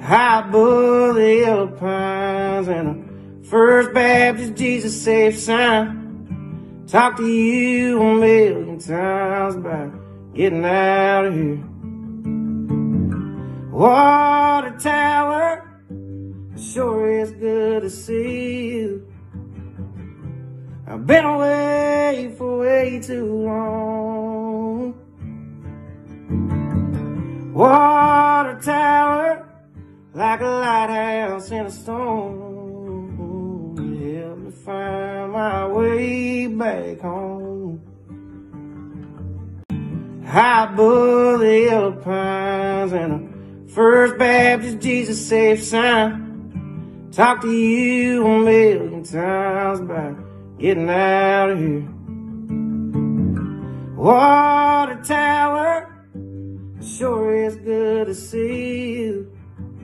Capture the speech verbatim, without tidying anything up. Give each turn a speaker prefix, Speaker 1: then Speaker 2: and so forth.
Speaker 1: high above the yellow pines and a First Baptist Jesus Safe sign. Talked to you a million times about getting out of here. Water tower, sure is good to see you. I've been away for way too long. Water tower, like a lighthouse in a storm, help me find my way back home. High above the yellow pines and a First Baptist Jesus Safe sign. Talked to you a million times about getting out of here. Water tower, sure is good to see you.